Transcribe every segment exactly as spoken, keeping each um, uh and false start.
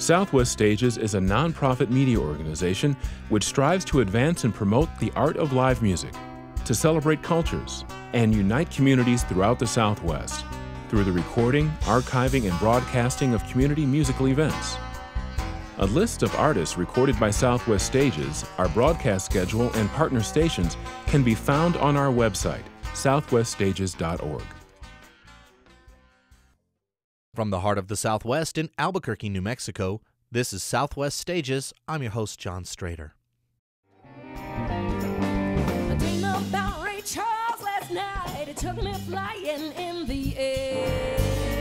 Southwest Stages is a nonprofit media organization which strives to advance and promote the art of live music, to celebrate cultures, and unite communities throughout the Southwest through the recording, archiving, and broadcasting of community musical events. A list of artists recorded by Southwest Stages, our broadcast schedule, and partner stations can be found on our website, southwest stages dot org. From the heart of the Southwest in Albuquerque, New Mexico, this is Southwest Stages. I'm your host, John Strader. I dreamed about Ray Charles last night. It took me flying in the air.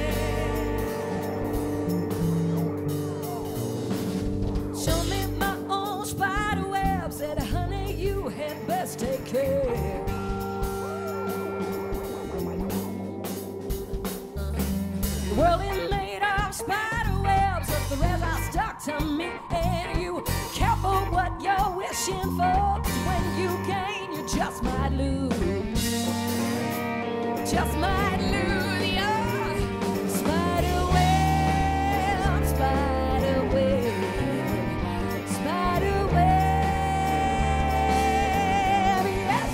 Showed me my own spider web. Said, honey, you had best take care. The world is made of spider webs, but the rest are stuck to me and you. Careful what you're wishing for, 'cause when you gain, you just might lose. Just might lose, yeah. Spider web, spider web, spider web, yes,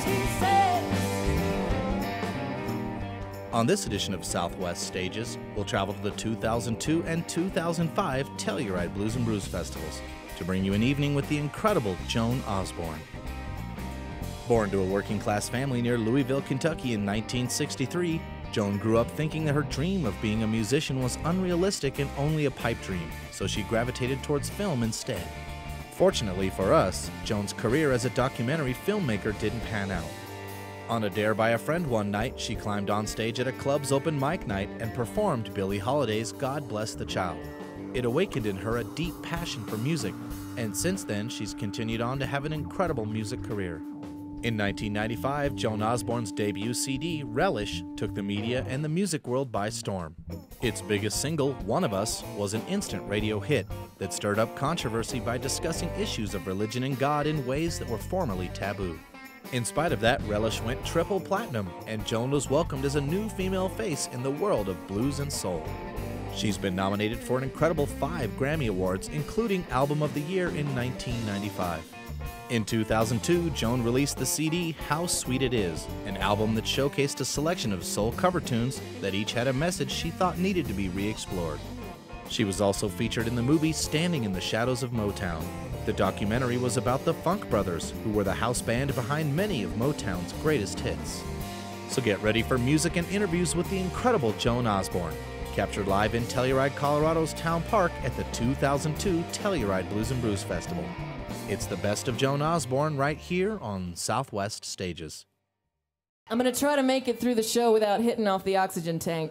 he says. On this edition of Southwest Stages, we'll travel to the two thousand two and two thousand five Telluride Blues and Brews Festivals to bring you an evening with the incredible Joan Osborne. Born to a working-class family near Louisville, Kentucky in nineteen sixty-three, Joan grew up thinking that her dream of being a musician was unrealistic and only a pipe dream, so she gravitated towards film instead. Fortunately for us, Joan's career as a documentary filmmaker didn't pan out. On a dare by a friend one night, she climbed on stage at a club's open mic night and performed Billie Holiday's God Bless the Child. It awakened in her a deep passion for music, and since then she's continued on to have an incredible music career. In nineteen ninety-five, Joan Osborne's debut C D, Relish, took the media and the music world by storm. Its biggest single, One of Us, was an instant radio hit that stirred up controversy by discussing issues of religion and God in ways that were formerly taboo. In spite of that, Relish went triple platinum, and Joan was welcomed as a new female face in the world of blues and soul. She's been nominated for an incredible five Grammy Awards, including Album of the Year in nineteen ninety-five. In two thousand two, Joan released the C D How Sweet It Is, an album that showcased a selection of soul cover tunes that each had a message she thought needed to be re-explored. She was also featured in the movie Standing in the Shadows of Motown. The documentary was about the Funk Brothers, who were the house band behind many of Motown's greatest hits. So get ready for music and interviews with the incredible Joan Osborne, captured live in Telluride, Colorado's Town Park at the two thousand two Telluride Blues and Brews Festival. It's the best of Joan Osborne right here on Southwest Stages. I'm gonna try to make it through the show without hitting off the oxygen tank.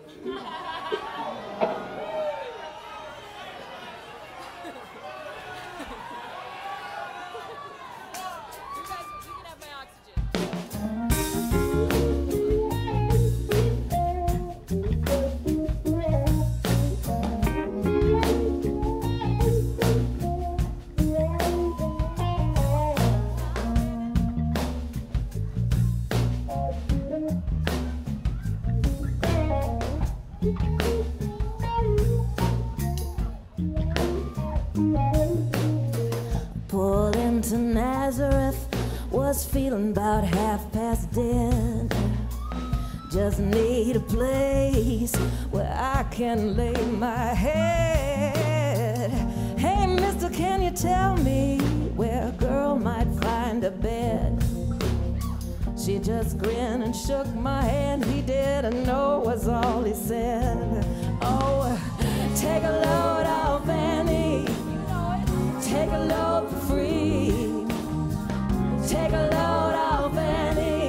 Pulled into Nazareth, was feeling about half past dead. Just need a place where I can lay my head. Hey, mister, can you tell me where a girl might find a bed? She just grinned and shook my hand. He didn't know was all he said. Oh, take a load off Annie. Take a load for free. Take a load off Annie.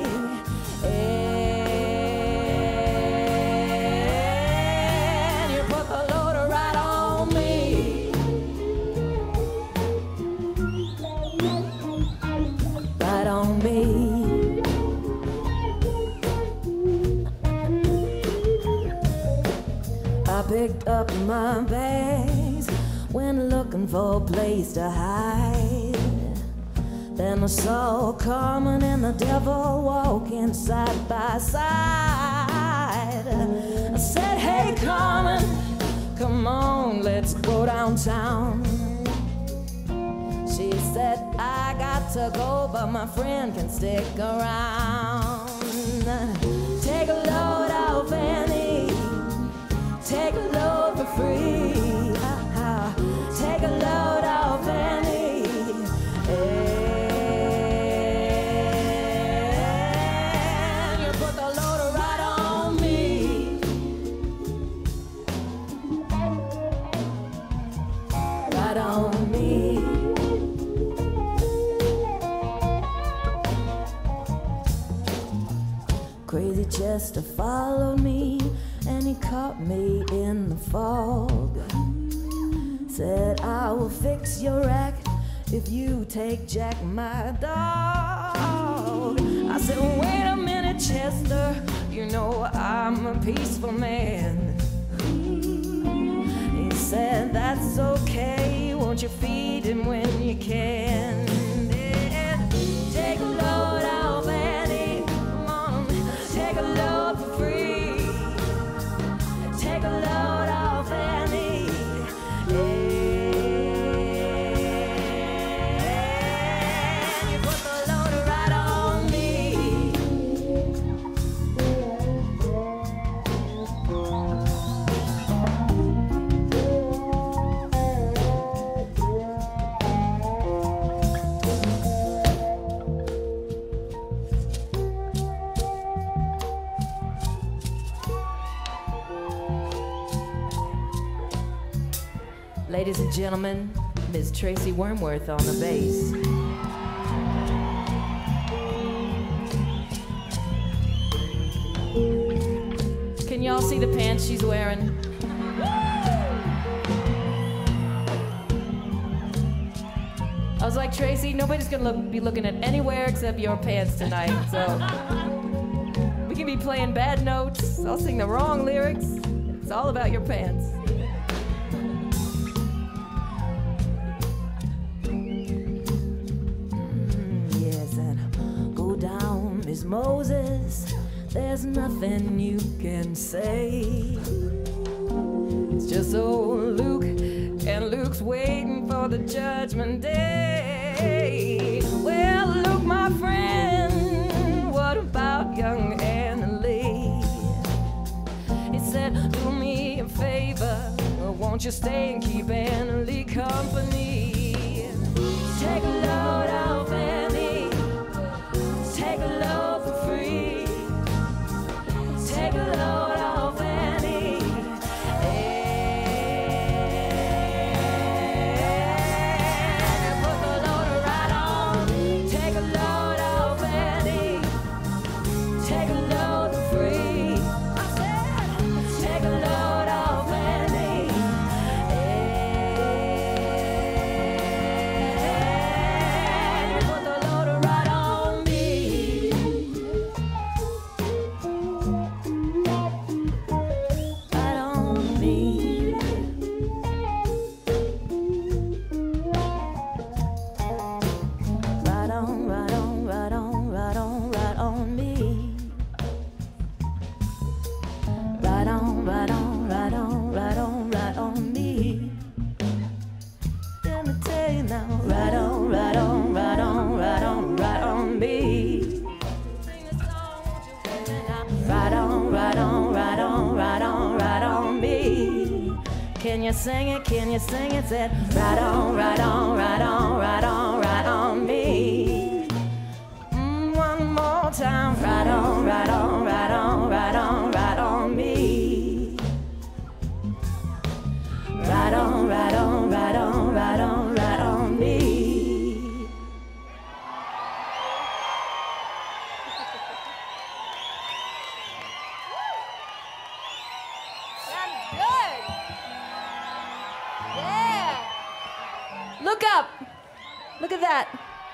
And you put the load right on me. Right on me. I picked up my bags, went looking for a place to hide. Then I saw Carmen and the devil walking side by side. I said, hey Carmen, come on, let's go down downtown. She said, I got to go, but my friend can stick around. Take a load out, Fanny. Take a load for free. Uh-huh. Take a load out, Fanny. And you put the load right on me. Right on me. Crazy Chester followed me, and he caught me in the fog. Said, I will fix your act if you take Jack, my dog. I said, wait a minute, Chester, you know I'm a peaceful man. He said, that's okay, won't you feed him when you can? And take a load out, Fanny. Come on, take a load for free. Take a load out, Fanny. And you put the load right on me. Ladies and gentlemen, Miss Tracy Wormworth on the bass. Can y'all see the pants she's wearing? I was like, Tracy, nobody's gonna look, be looking at anywhere except your pants tonight, so we can be playing bad notes, I'll sing the wrong lyrics, it's all about your pants. Moses, there's nothing you can say. It's just old Luke, and Luke's waiting for the judgment day. Well, Luke, my friend, what about young Anna Lee? He said, do me a favor, won't you stay and keep Anna Lee company? Take a load out, Fanny. Take a load for free. Take a load off, Fanny. And put the load right on. Take a load off, Fanny. Take a load for free. I said, take a load off, Fanny. And put the load right on me. Right on me. Right on, right on, right on, right on, right on me. Right on, right on, right on, right on, right on me. Let me tell you now. Right on, right on, right on, right on, right on me. Sing a song, won't you sing it now? Right on, right on, right on, right on, right on me. Can you sing it? Can you sing it? Said right on, right on, right on, right on, right on me. Mm, one more time. Right on, right on, right on, right on, right on me. Right on, right on, right on, right on, right on me. That's good. Yeah. Look up. Look at that.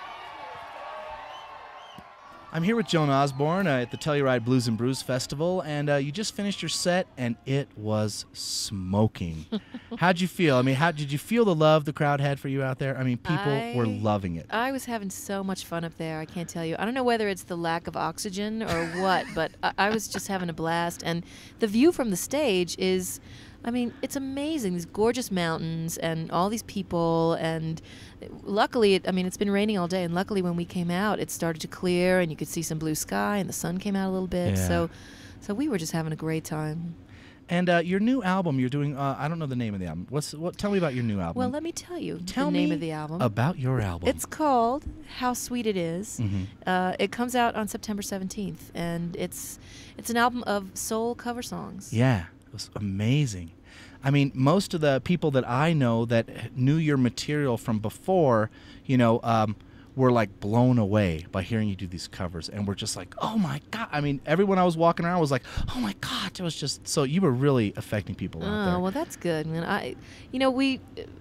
I'm here with Joan Osborne uh, at the Telluride Blues and Brews Festival, and uh, you just finished your set, and it was smoking. How'd you feel? I mean, how did you feel the love the crowd had for you out there? I mean, people I, were loving it. I was having so much fun up there. I can't tell you. I don't know whether it's the lack of oxygen or what, but I, I was just having a blast. And the view from the stage is I mean, it's amazing, these gorgeous mountains and all these people, and luckily, it, I mean, it's been raining all day, and luckily when we came out, it started to clear, and you could see some blue sky, and the sun came out a little bit, Yeah. so so we were just having a great time. And uh, your new album, you're doing, uh, I don't know the name of the album. What's what? Tell me about your new album. Well, let me tell you Tell the name me of the album. about your album. It's called How Sweet It Is. Mhm. Uh, it comes out on September seventeenth, and it's it's an album of soul cover songs. Yeah, it was amazing. I mean, most of the people that I know that knew your material from before, you know, um, were like blown away by hearing you do these covers, and were just like, oh my God. I mean, everyone I was walking around was like, oh my God. It was just, so you were really affecting people out there. Oh, well, that's good, man. I, you know, we,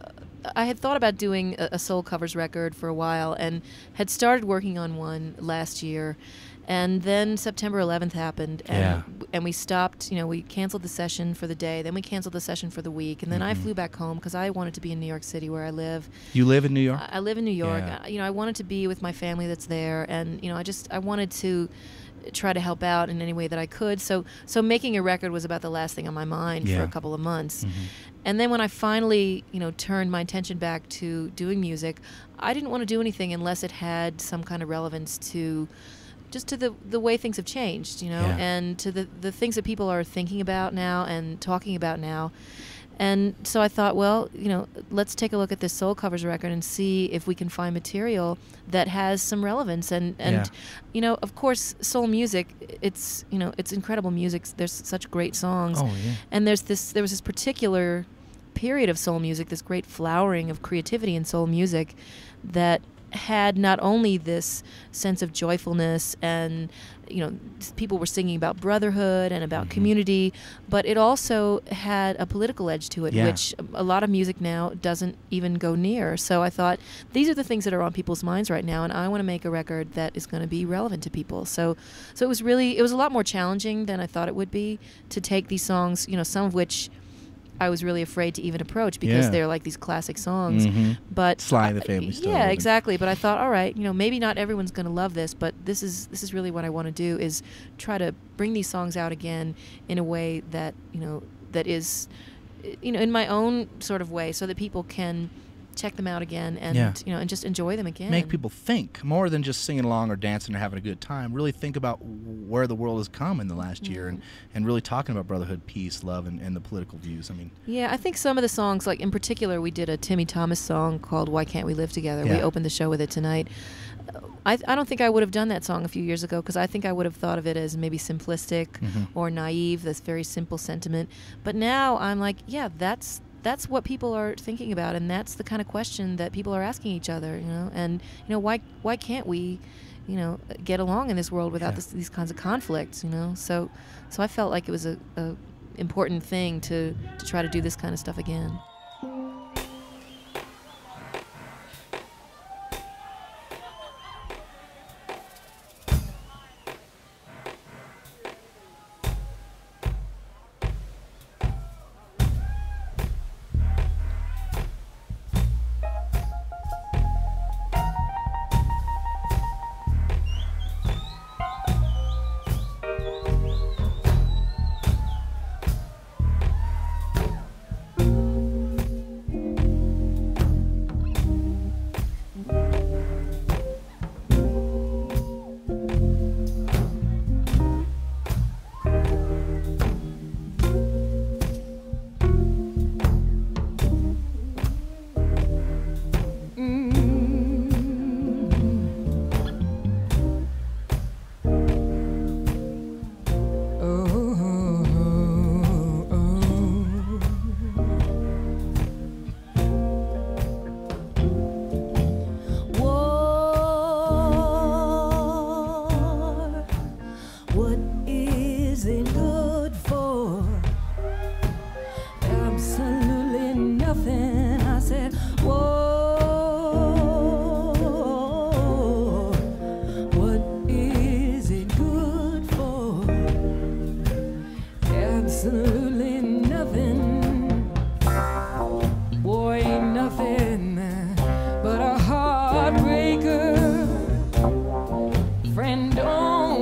I had thought about doing a, a soul covers record for a while, and had started working on one last year. And then September eleventh happened, and, Yeah. and we stopped, you know, we canceled the session for the day, then we canceled the session for the week, and then I Mhm. flew back home because I wanted to be in New York City where I live. You live in New York? I I live in New York. Yeah. I, you know, I wanted to be with my family that's there, and, you know, I just, I wanted to try to help out in any way that I could. So, so making a record was about the last thing on my mind Yeah. for a couple of months. Mhm. And then when I finally, you know, turned my attention back to doing music, I didn't want to do anything unless it had some kind of relevance to just to the the way things have changed, you know, Yeah. and to the the things that people are thinking about now and talking about now. And so I thought, well, you know, let's take a look at this soul covers record and see if we can find material that has some relevance. And, and Yeah. you know, of course, soul music, it's, you know, it's incredible music. There's such great songs. Oh, yeah. And there's this, there was this particular period of soul music, this great flowering of creativity in soul music that had not only this sense of joyfulness and, you know, people were singing about brotherhood and about Mhm. community, but it also had a political edge to it, Yeah. which a lot of music now doesn't even go near. So I thought, these are the things that are on people's minds right now, and I want to make a record that is going to be relevant to people. So, so it was really, it was a lot more challenging than I thought it would be to take these songs, you know, some of which I was really afraid to even approach because Yeah. they're like these classic songs. Mhm. But Sly and the uh, Family Stone yeah, and- exactly. But I thought, all right, you know, maybe not everyone's going to love this, but this is this is really what I want to do, is try to bring these songs out again in a way that, you know, that is, you know, in my own sort of way, so that people can check them out again and Yeah. you know and just enjoy them again. Make people think more than just singing along or dancing or having a good time. Really think about where the world has come in the last year, and, and really talking about brotherhood, peace, love, and, and the political views. I mean, Yeah, I think some of the songs, like in particular, we did a Timmy Thomas song called "Why Can't We Live Together." We Yeah. opened the show with it tonight. Uh, I, I don't think I would have done that song a few years ago, because I think I would have thought of it as maybe simplistic Mhm. or naive, this very simple sentiment. But now I'm like, yeah, that's that's what people are thinking about, and that's the kind of question that people are asking each other, you know. And you know, why why can't we, you know, get along in this world without Yeah. this, these kinds of conflicts, you know? So so I felt like it was a, a important thing to to try to do this kind of stuff again.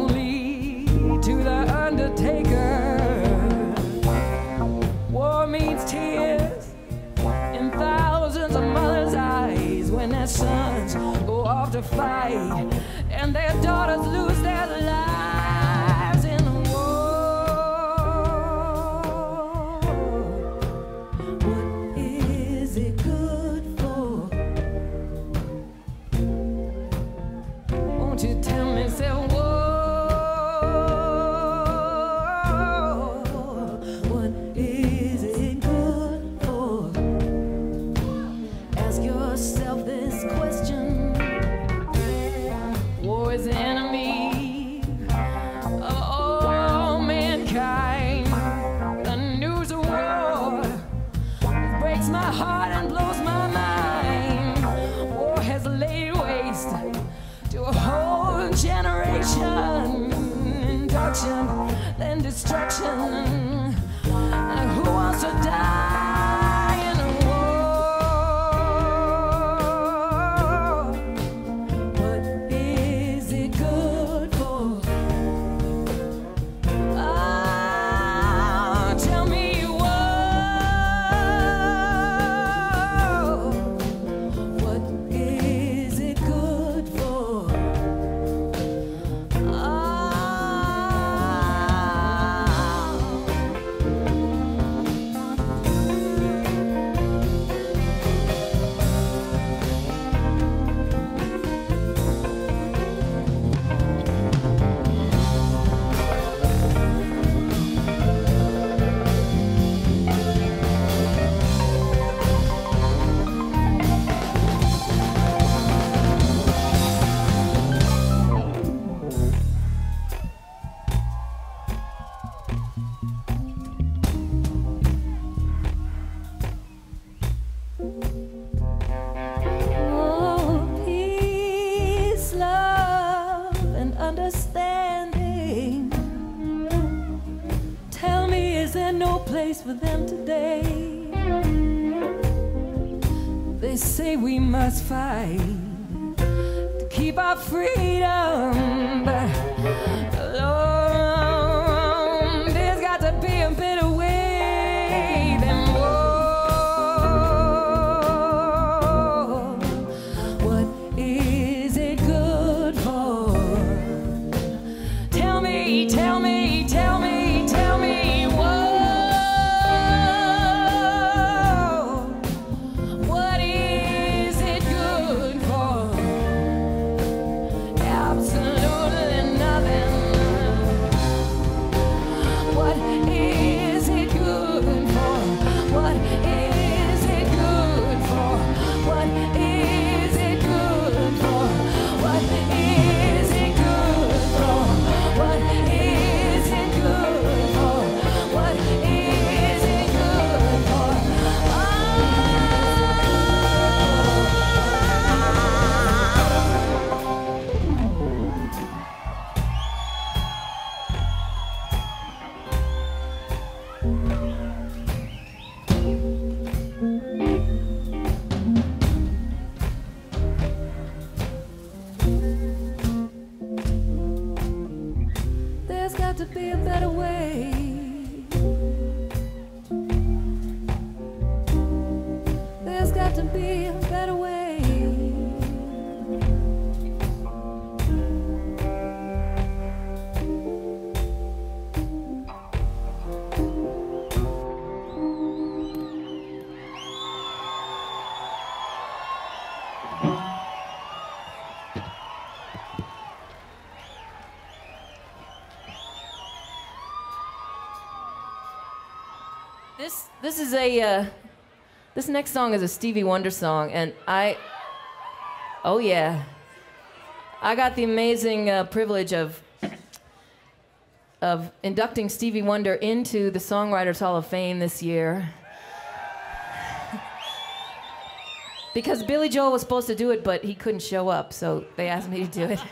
War means parents' tears in thousands of mothers' eyes when their sons go off to fight and their daughters lose their lives in the war. What is it good for? Won't you tell me, say, whoa, what is it good for? Ask yourself this question. War is the enemy of all mankind. The news of war breaks my heart and blows my mind. War has laid waste to a whole generation. Induction, then destruction. And who wants to die in a war? What is it good for? Ah, tell me what? What is it good for? Ah. Oh, peace, love, and understanding. Tell me, is there no place for them today? They say we must fight to keep our freedom, but Lord, there's got to be a better way than war. What is it good for? Tell me, tell me, tell me, tell me what? What is it good for? Absolutely nothing. What is it good for? What is it good for? What is it good for? What is it good for? What is it good for? What is it good for? Ah. There's got to be a better way. There's got to be a better way. This this is a uh, this next song is a Stevie Wonder song, and I oh yeah, I got the amazing uh, privilege of of inducting Stevie Wonder into the Songwriters Hall of Fame this year. Because Billy Joel was supposed to do it, but he couldn't show up, so they asked me to do it.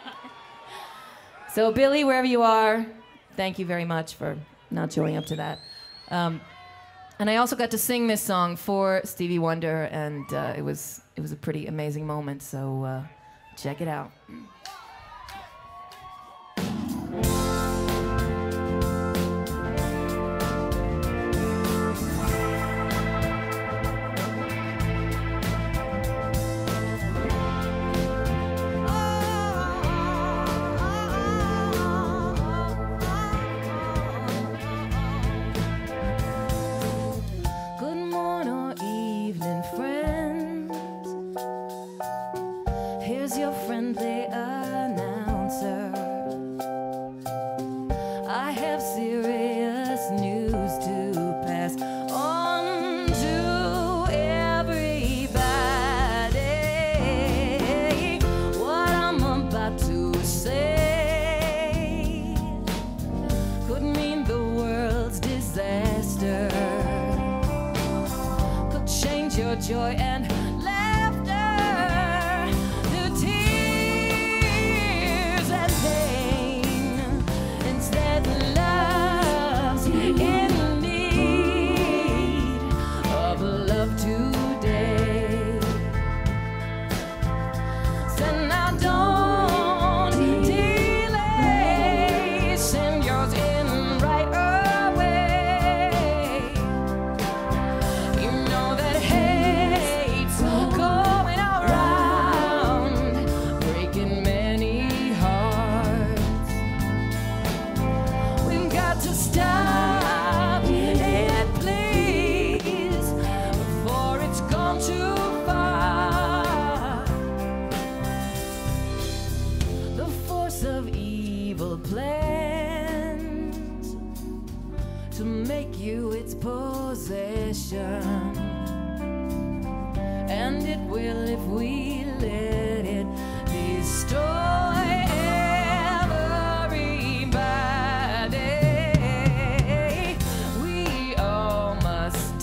So Billy, wherever you are, thank you very much for not showing up to that. Um, and I also got to sing this song for Stevie Wonder, and uh, it was it was a pretty amazing moment. So uh, check it out. send your joy and laughter through tears and pain. Instead, love's in need of love today. So now don't delay, send yours in right away. You know that hate's going around, breaking many hearts. We've got to stop it, please, before it's gone too far. The force of evil plans to make you its possession, and it will if we let it destroy everybody. We all must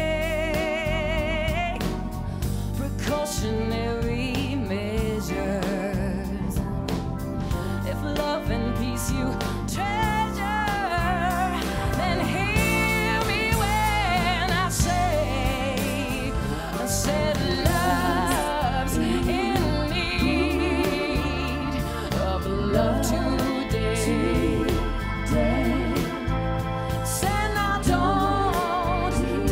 take precautionary measures. If love and peace you treasure, then hear me when I say, I said love's in need of love today. Send now, don't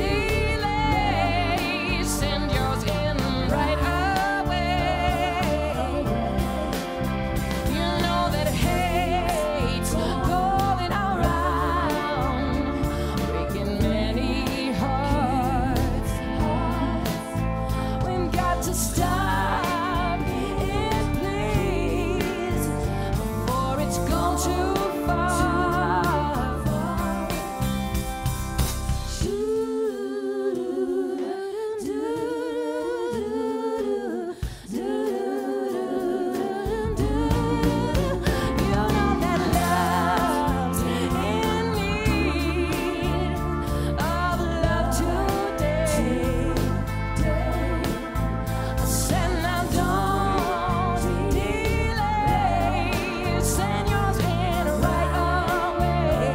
delay, send yours in right away. You know that hate's going around, breaking many hearts. We've got to stop it, please, before it's gone too far. You know that love's in need of love today. Send now, don't delay, send yours in right away.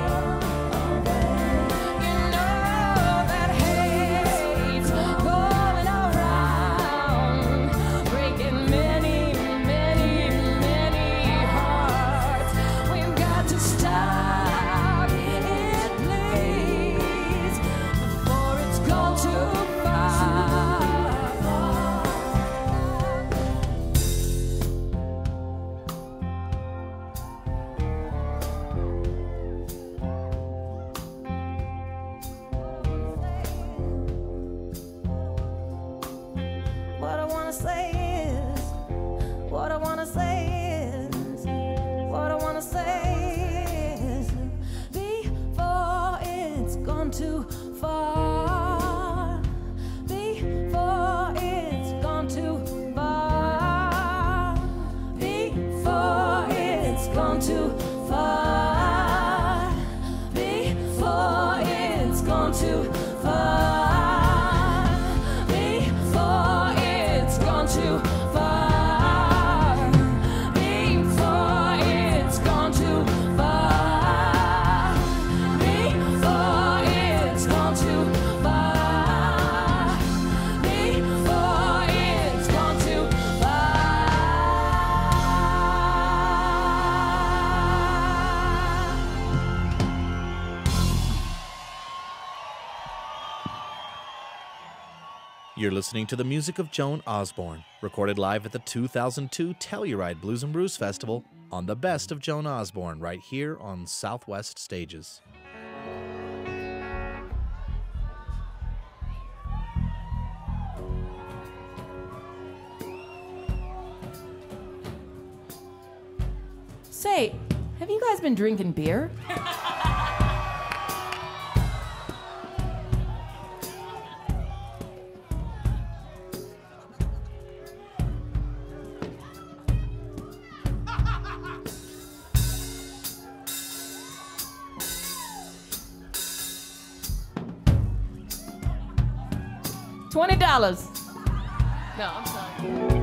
You know that hate's going around, breaking many, many, many hearts. We've got to stop it, please, before it's gone too far. What I wanna say is, what I wanna say is, what I wanna say is, before it's gone too far, before it's gone too far, before it's gone too far, before it's gone too far, before it's gone too far, before it's gone too far, before it's gone too far, before it's gone too You're listening to the music of Joan Osborne, recorded live at the two thousand two Telluride Blues and Brews Festival on the best of Joan Osborne right here on Southwest Stages. Say, have you guys been drinking beer? twenty dollars. No, I'm sorry.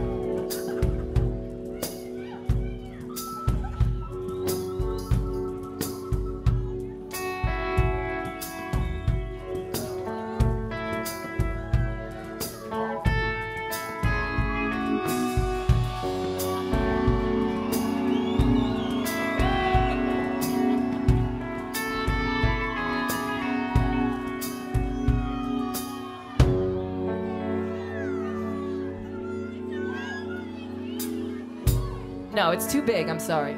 No, it's too big. I'm sorry.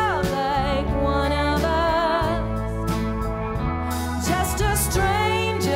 Stranger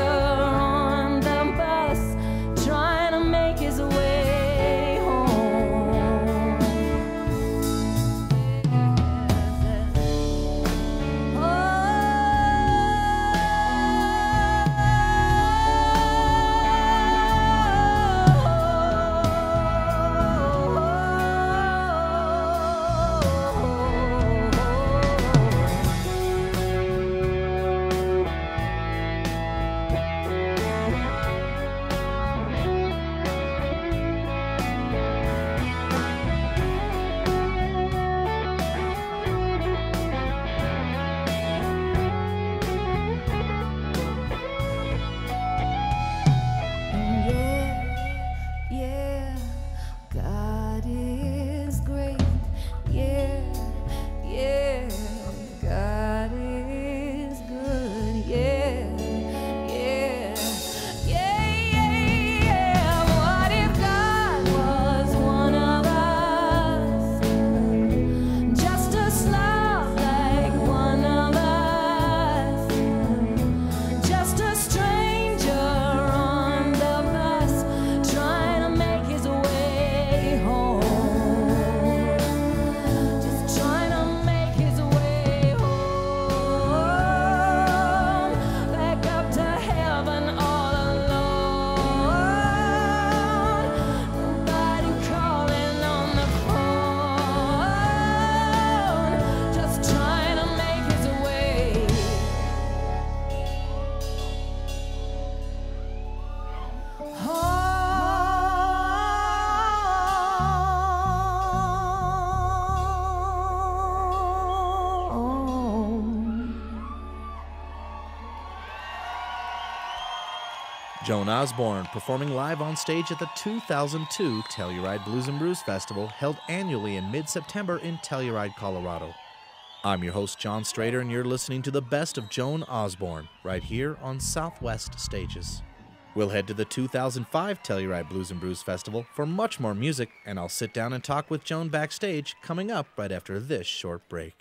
Joan Osborne performing live on stage at the two thousand two Telluride Blues and Brews Festival, held annually in mid-September in Telluride, Colorado. I'm your host, John Strader, and you're listening to the best of Joan Osborne right here on Southwest Stages. We'll head to the two thousand five Telluride Blues and Brews Festival for much more music, and I'll sit down and talk with Joan backstage coming up right after this short break.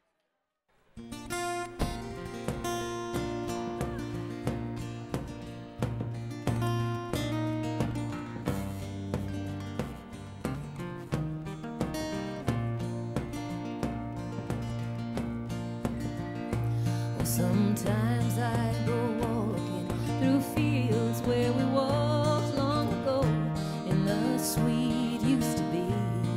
Sometimes I go walking through fields where we walked long ago, and the sweet used to be,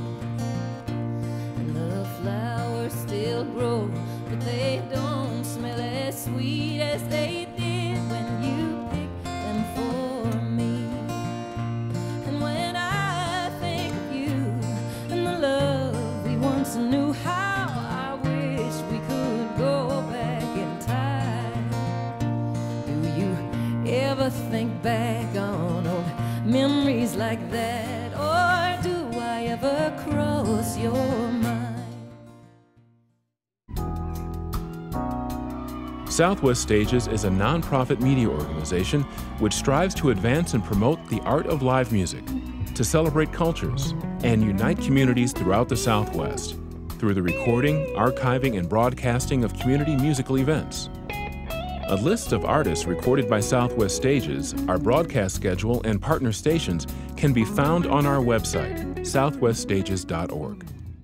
and the flowers still grow, but they don't smell as sweet as they did when you picked them for me. And when I think of you and the love we once knew, how I wish we could go back in time. Do you ever think back on old memories like that, or do I ever cross your mind? Southwest Stages is a nonprofit media organization which strives to advance and promote the art of live music, to celebrate cultures, and unite communities throughout the Southwest through the recording, archiving, and broadcasting of community musical events. A list of artists recorded by Southwest Stages, our broadcast schedule, and partner stations can be found on our website, southwest stages dot org.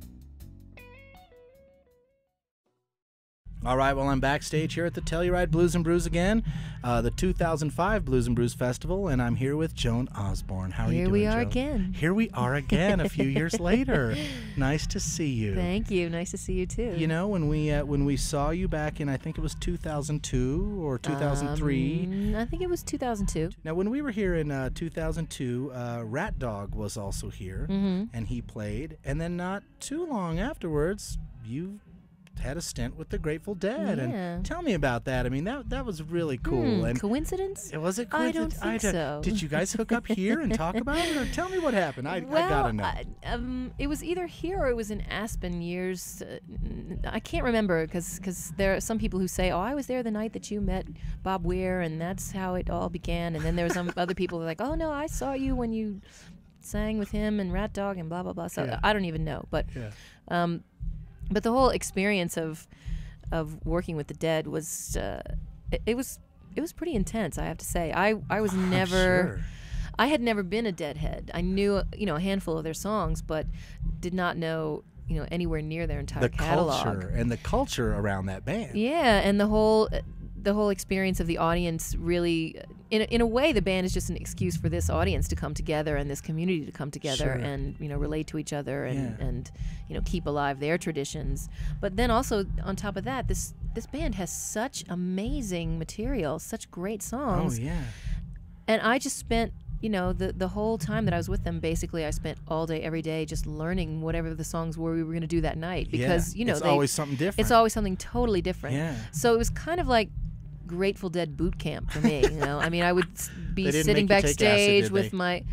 All right, well, I'm backstage here at the Telluride Blues and Brews again, uh, the two thousand five Blues and Brews Festival, and I'm here with Joan Osborne. How are Here you doing, we are Joan? again. Here we are again, a few years later. Nice to see you. Thank you. Nice to see you too. You know, when we uh, when we saw you back in, I think it was two thousand two or two thousand three. Um, I think it was two thousand two. Now, when we were here in uh, two thousand two, uh, Rat Dog was also here, Mhm. and he played. And then not too long afterwards, you had a stint with the Grateful Dead. Yeah. And tell me about that. I mean, that that was really cool. Hmm, and coincidence? was it? I don't coincidence? think d- so. Did you guys hook up here and talk about it, or tell me what happened? I, well, I gotta know. I, um, it was either here or it was in Aspen years. Uh, I can't remember because because there are some people who say, "Oh, I was there the night that you met Bob Weir, and that's how it all began." And then there were some other people who are like, "Oh no, I saw you when you sang with him and Rat Dog and blah blah blah." So Yeah. I don't even know, but Yeah. um, but the whole experience of of working with the Dead was uh, it, it was it was pretty intense. I have to say, I I was I'm never. sure. I had never been a Deadhead. I knew, you know, a handful of their songs, but did not know, you know, anywhere near their entire The catalog. culture and the culture around that band. Yeah, and the whole the whole experience of the audience really, in a, in a way, the band is just an excuse for this audience to come together and this community to come together Sure. and, you know, relate to each other and, Yeah. and you know, keep alive their traditions. But then also on top of that, this this band has such amazing material, such great Oh, songs. yeah. And I just spent, you know, the the whole time that I was with them, basically I spent all day, every day, just learning whatever the songs were we were going to do that night. Because, yeah. you know, it's they, always something different. it's always something totally different. Yeah. So it was kind of like Grateful Dead boot camp for me. You know, I mean, I would s- be They didn't sitting make you take acid, backstage did with they? my.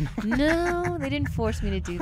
No, they didn't force me to do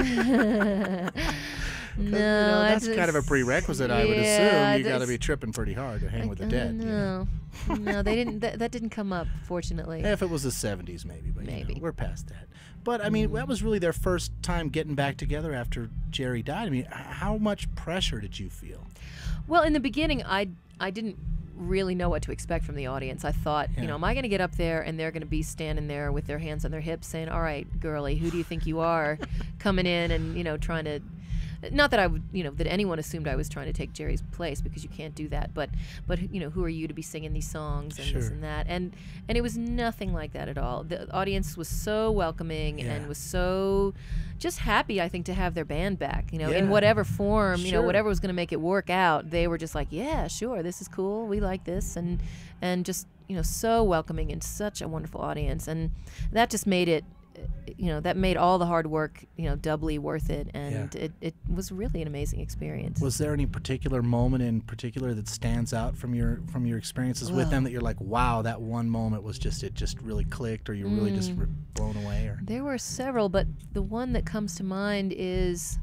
that. No, You know, I that's kind of a just- prerequisite, I would yeah, assume. You got to that's- be tripping pretty hard to hang with the Dead. you know. No, no, they didn't. That, that didn't come up, fortunately. If it was the seventies, maybe, but you know, Maybe. we're past that. But I mean, that was really their first time getting back together after Jerry died. I mean, h- how much pressure did you feel? Well, in the beginning, I I didn't really know what to expect from the audience. I thought, Yeah. you know, am I going to get up there and they're going to be standing there with their hands on their hips saying, "All right, girlie, who do you think you are, coming in and, you know, trying to." Not that I would, you know, that anyone assumed I was trying to take Jerry's place, because you can't do that. But, but you know, who are you to be singing these songs and this Sure. and that? And and it was nothing like that at all. The audience was so welcoming Yeah. and was so just happy, I think, to have their band back. You know, in Yeah. whatever form, you know, Sure. whatever was going to make it work out. They were just like, yeah, sure, this is cool. We like this, and and just, you know, so welcoming and such a wonderful audience, and that just made it you know, that made all the hard work, you know, doubly worth it, and Yeah. it, it was really an amazing experience. Was there any particular moment in particular that stands out from your from your experiences with them that you're like, wow, that one moment was just, it just really clicked, or you're really just re- blown away? Or There were several, but the one that comes to mind is,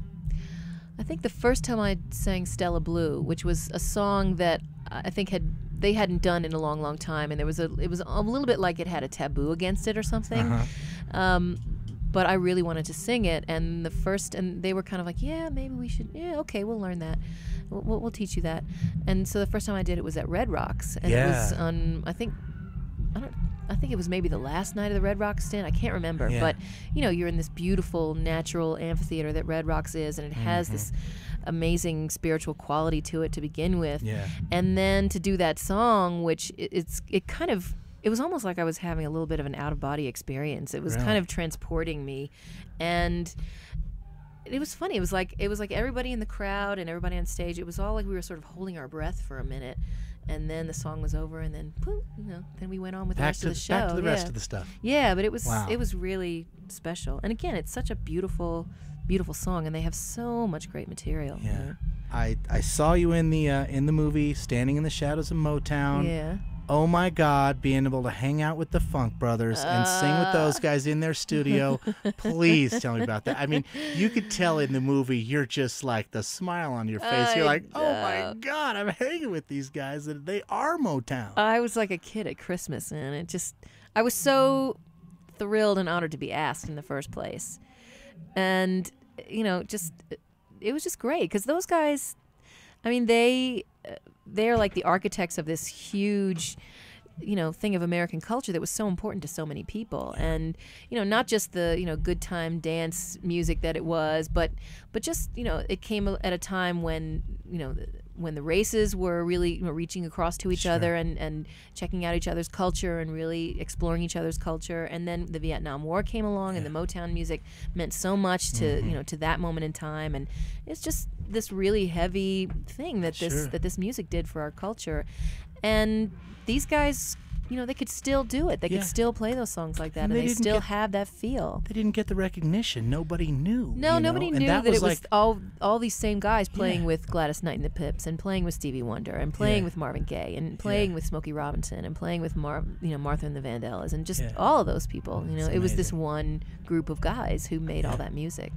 I think the first time I sang Stella Blue, which was a song that I think had they hadn't done in a long, long time, and there was a it was a little bit like it had a taboo against it or something. Uh-huh. Um, but I really wanted to sing it, and the first and they were kind of like, yeah, maybe we should. Yeah, okay, we'll learn that. We'll, we'll, we'll teach you that. And so the first time I did it was at Red Rocks, and Yeah. it was on I think I don't. I think it was maybe the last night of the Red Rocks stint. I can't remember. Yeah. But, you know, you're in this beautiful natural amphitheater that Red Rocks is, and it has Mm-hmm. this amazing spiritual quality to it to begin with. Yeah. And then to do that song, which it, it's it kind of, it was almost like I was having a little bit of an out-of-body experience. It was Really? kind of transporting me. And it was funny. It was like it was like everybody in the crowd and everybody on stage, it was all like we were sort of holding our breath for a minute. And then the song was over, and then, poof, you know, then we went on with the back rest to of the show. back to the rest yeah. of the stuff. Yeah, but it was Wow. it was really special. And again, it's such a beautiful, beautiful song, and they have so much great material. you Yeah. know? I, I saw you in the uh, in the movie Standing in the Shadows of Motown. Yeah. Oh my God, being able to hang out with the Funk Brothers and sing with those guys in their studio. Please tell me about that. I mean, you could tell in the movie, you're just like the smile on your face. You're I like, oh my know. God, I'm hanging with these guys, and they are Motown. I was like a kid at Christmas, and it just, I was so thrilled and honored to be asked in the first place. And, you know, just, it was just great, because those guys, I mean, they, they're like the architects of this huge, you know, thing of American culture that was so important to so many people. And, you know, not just the, you know, good time dance music that it was, but, but just, you know, it came at a time when, you know, when the races were really, you know, reaching across to each Sure. other and, and checking out each other's culture and really exploring each other's culture. And then the Vietnam War came along, and the Motown music meant so much to, Mm-hmm. you know, to that moment in time. And it's just this really heavy thing that this Sure. that this music did for our culture. And these guys, you know, they could still do it. They Yeah. could still play those songs like that, And and they they, didn't still get- have that feel. They didn't get the recognition. Nobody knew. No, you nobody know? knew and that, that, was it was like, all all these same guys playing Yeah. with Gladys Knight and the Pips, and playing with Stevie Wonder, and playing Yeah. with Marvin Gaye, and playing Yeah. with Smokey Robinson, and playing with Mar- you know, Martha and the Vandellas, and just Yeah. all of those people. You know, It's it was this amazing. one group of guys who made all that music.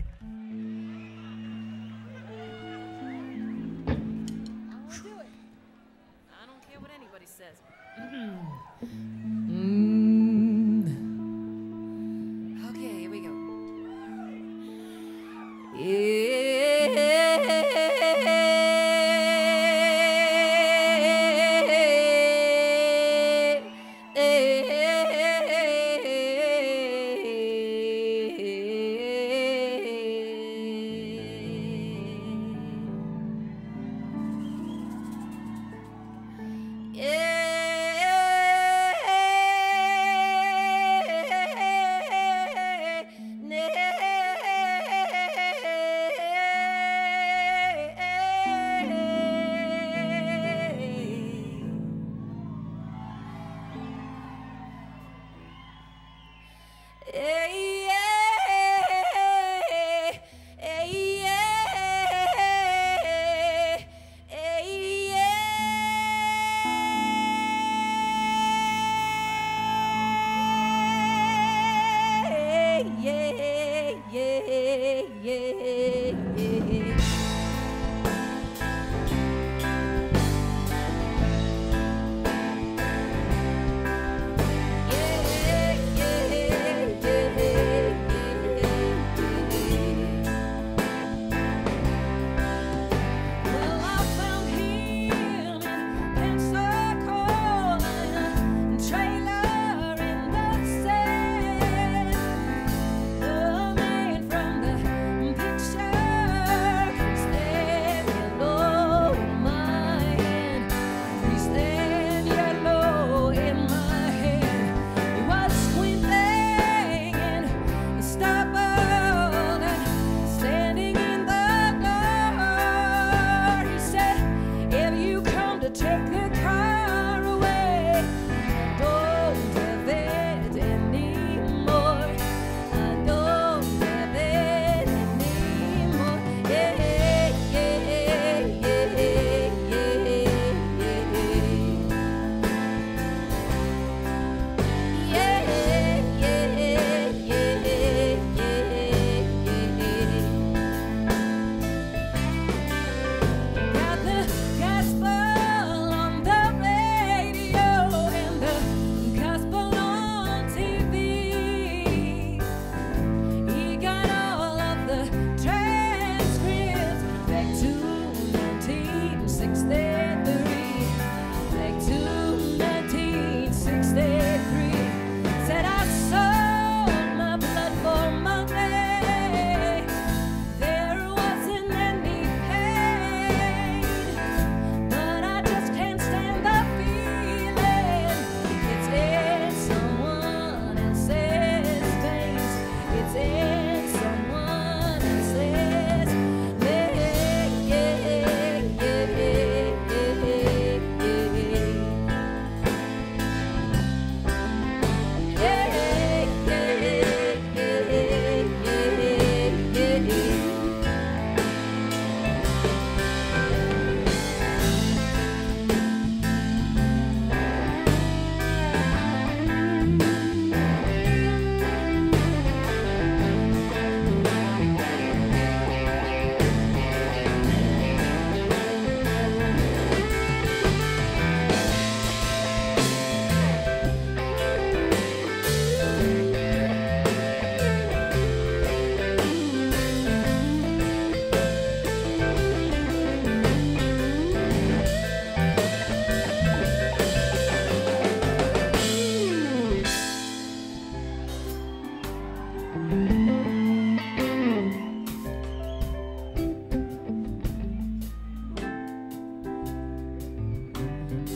I don't care what anybody says. Okay, here we go.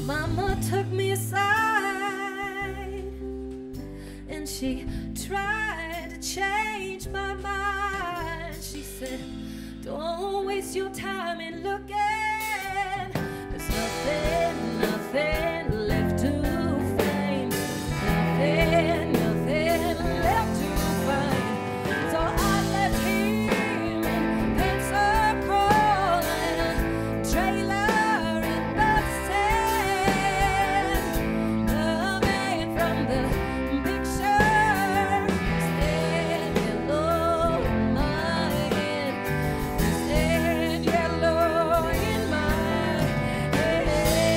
Mama took me aside and she tried to change my mind. She said, don't waste your time in looking. There's nothing, nothing left to find. Nothing, nothing left to find. So I left him in Pensacola in a trailer in the sand. The man from the picture said yellow in my head. Said yellow in my head.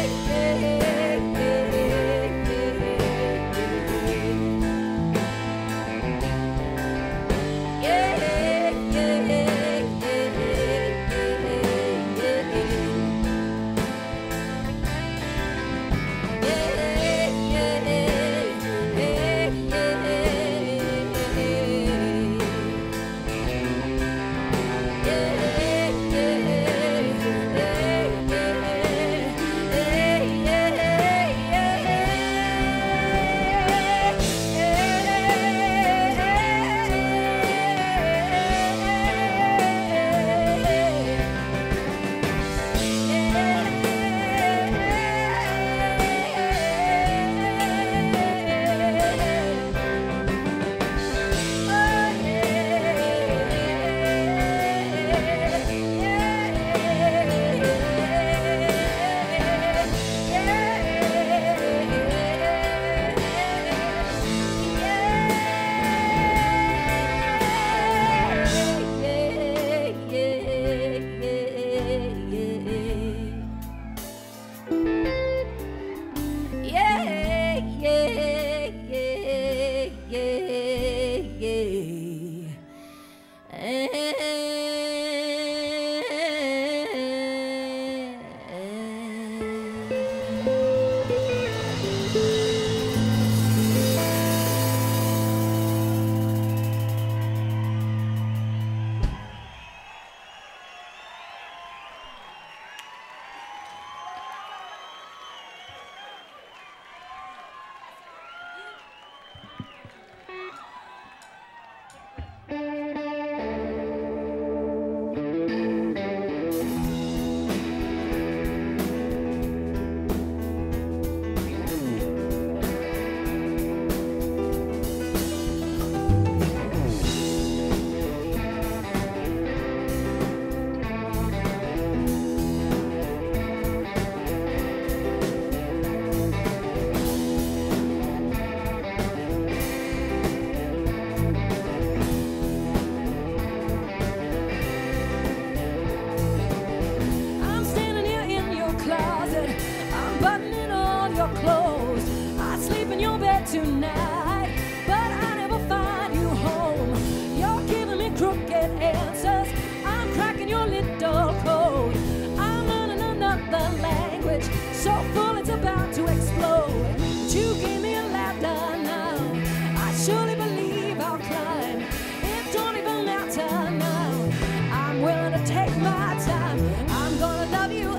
I'm standing here in your closet. I'm buttoning all your clothes. I sleep in your bed tonight, but I never find you home. You're giving me crooked answers. I'm cracking your little code. I'm learning another language, so full it's about to explode. But you gave me a laughter now. I surely believe I'll climb. It don't even matter now. I'm willing to take my time. I'm gonna love you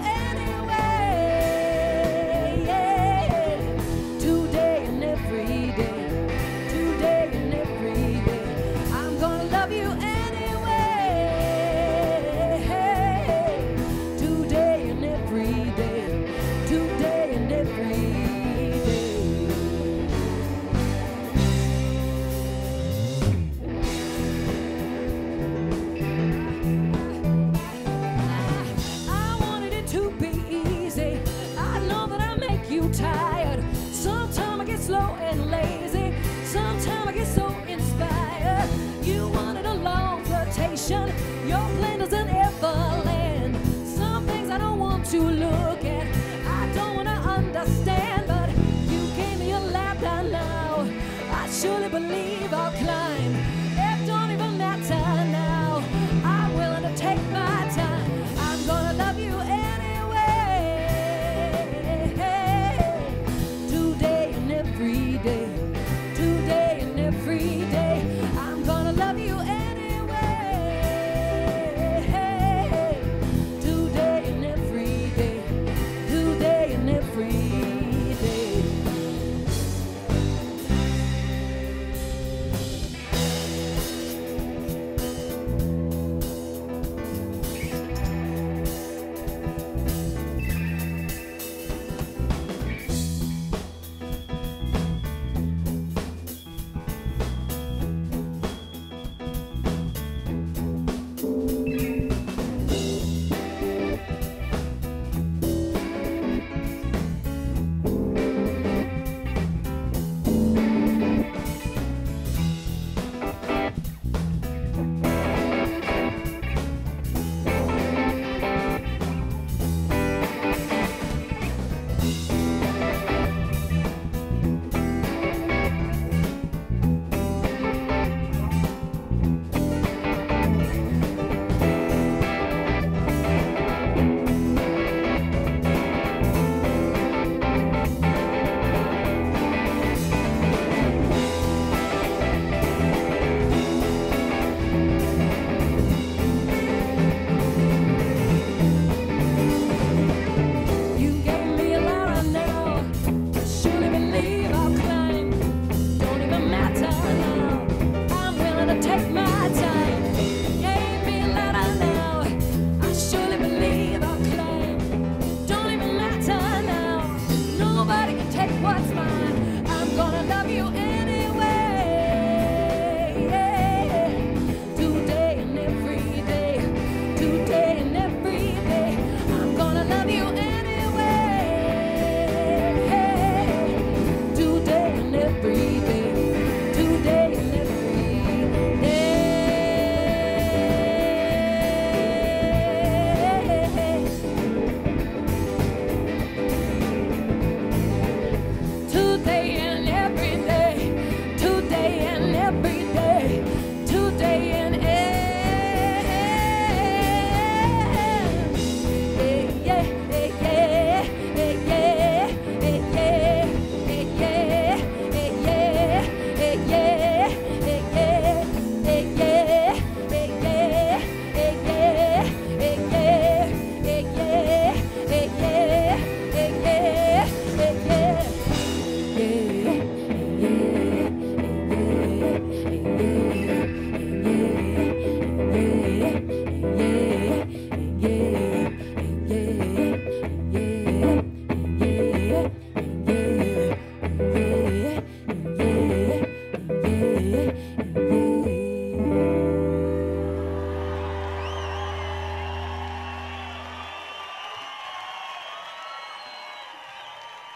anyway. Yeah. Today and every day. Today and every day. I'm gonna love you anyway. Today and every day. Today and every day.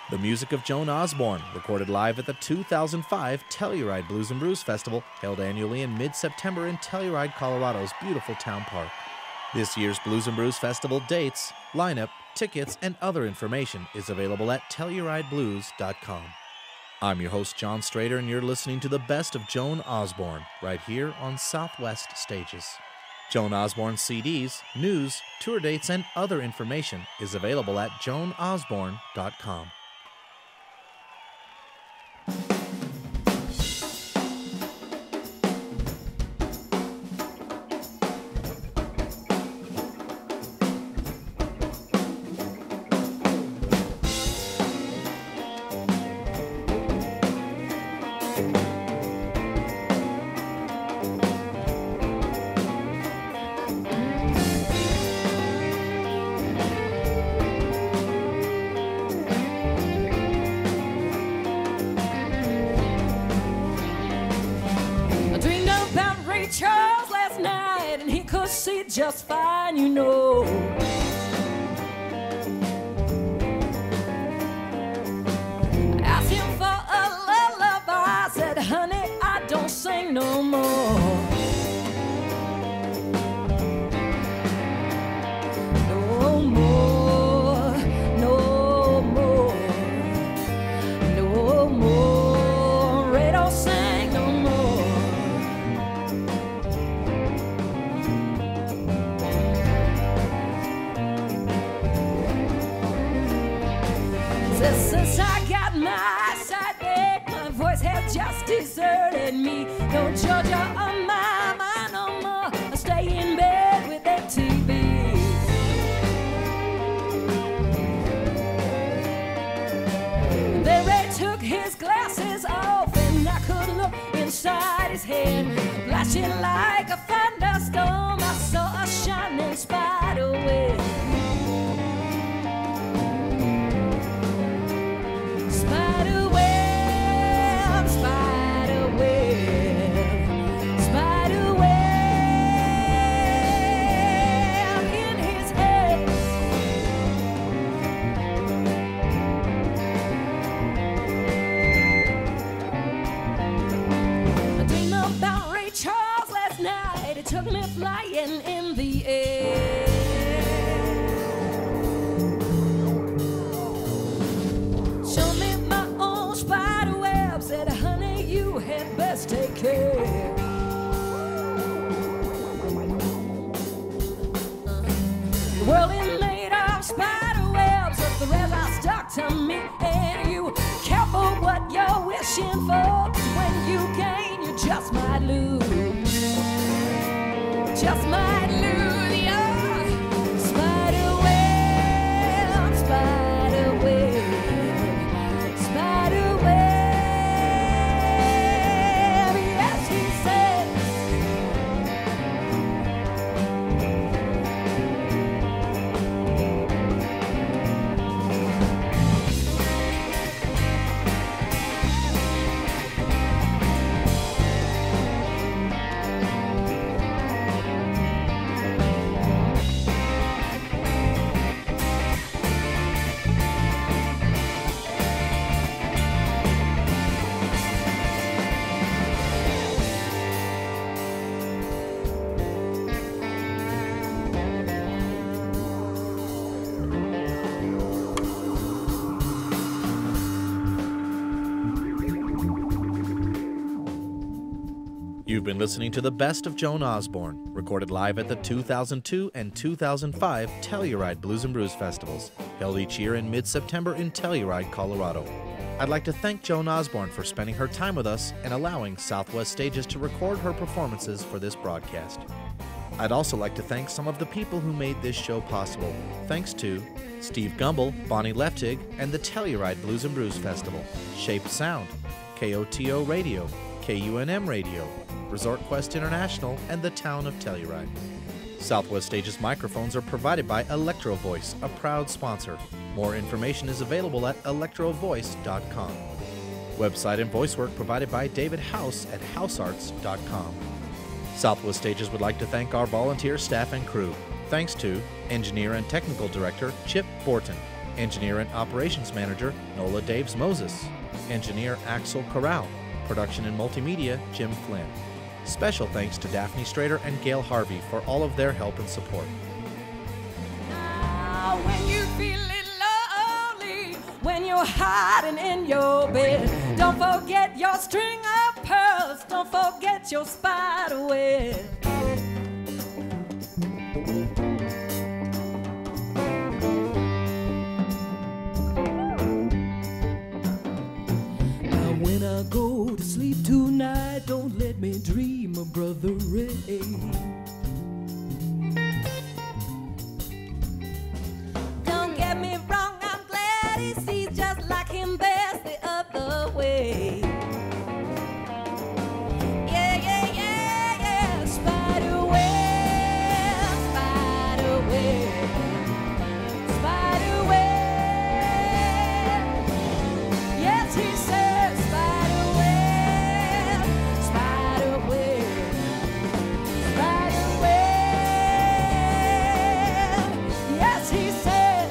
The music of Joan Osborne, recorded live at the two thousand five Telluride Blues and Brews Festival, held annually in mid-September in Telluride, Colorado's beautiful town park. This year's Blues and Brews Festival dates, lineup, tickets, and other information is available at telluride blues dot com. I'm your host, John Strader, and you're listening to the best of Joan Osborne right here on Southwest Stages. Joan Osborne C Ds, news, tour dates, and other information is available at joan osborne dot com. Charles last night, and he could see just fine, you know. I asked him for a lullaby, I said, honey, I don't sing no more. No more, no more, no more, Ray don't sing no more. Since I got my eyesight back, my voice has just deserted me. No Georgia on my mind no more. I stay in bed with that T V. Then Ray took his glasses off, and I could look inside his head. Flashing like a thunderstorm, I saw a shining spider web. Took me flying in the air. Showed me my own spider web, said, honey, you had best take care. The world is made of spider webs, but the rest are stuck to me and you. Careful what you're wishing for, 'cause when you gain, you just might lose. Just might lose your spider web, spider web, spider web. Yes, he said. You've been listening to the best of Joan Osborne, recorded live at the two thousand two and two thousand five Telluride Blues and Brews Festivals, held each year in mid-September in Telluride, Colorado. I'd like to thank Joan Osborne for spending her time with us and allowing Southwest Stages to record her performances for this broadcast. I'd also like to thank some of the people who made this show possible. Thanks to Steve Gumble, Bonnie Leftig, and the Telluride Blues and Brews Festival, Shape Sound, K O T O Radio, K U N M Radio, Resort Quest International, and the town of Telluride. Southwest Stages microphones are provided by Electro Voice, a proud sponsor. More information is available at electro voice dot com. Website and voice work provided by David House at house arts dot com. Southwest Stages would like to thank our volunteer staff and crew. Thanks to Engineer and Technical Director Chip Borton, Engineer and Operations Manager, Nola Daves Moses. Engineer, Axel Corral. Production and Multimedia, Jim Flynn. Special thanks to Daphne Strader and Gail Harvey for all of their help and support. Now when you feel lonely, when you're hiding in your bed, don't forget your string of pearls, don't forget your spider web. Now when I go to sleep tonight, don't let me dream of Brother Ray. Don't get me wrong, I'm glad he sees just like him best the other way. Yeah, yeah, yeah, yeah. Spider web, spider web, spider web. Yes, he says spider web, spider web, spider web. Yes, he says.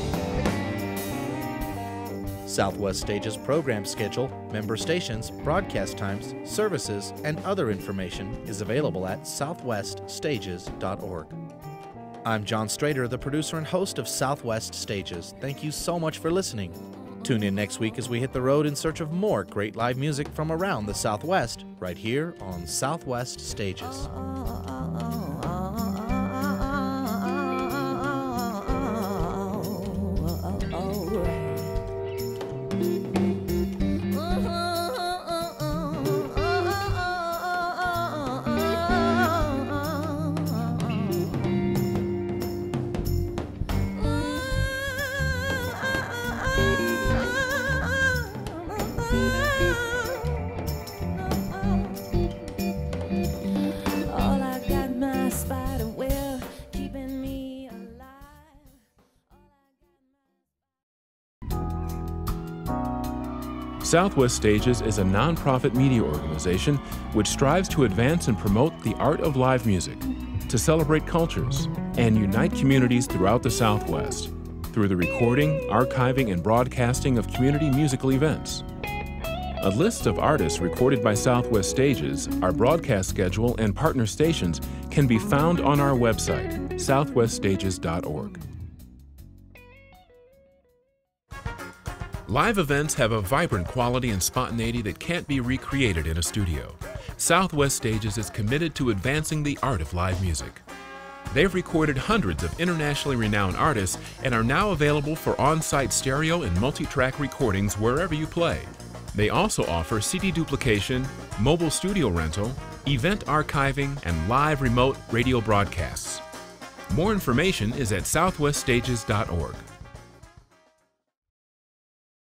Southwest Stages program schedule, member stations, broadcast times, services, and other information is available at southwest stages dot org. I'm John Strader, the producer and host of Southwest Stages. Thank you so much for listening. Tune in next week as we hit the road in search of more great live music from around the Southwest, right here on Southwest Stages. All I got my spider web keeping me alive. Southwest Stages is a nonprofit media organization which strives to advance and promote the art of live music, to celebrate cultures, and unite communities throughout the Southwest through the recording, archiving, and broadcasting of community musical events. A list of artists recorded by Southwest Stages, our broadcast schedule, and partner stations can be found on our website, southwest stages dot org. Live events have a vibrant quality and spontaneity that can't be recreated in a studio. Southwest Stages is committed to advancing the art of live music. They've recorded hundreds of internationally renowned artists and are now available for on-site stereo and multi-track recordings wherever you play. They also offer C D duplication, mobile studio rental, event archiving, and live remote radio broadcasts. More information is at southwest stages dot org.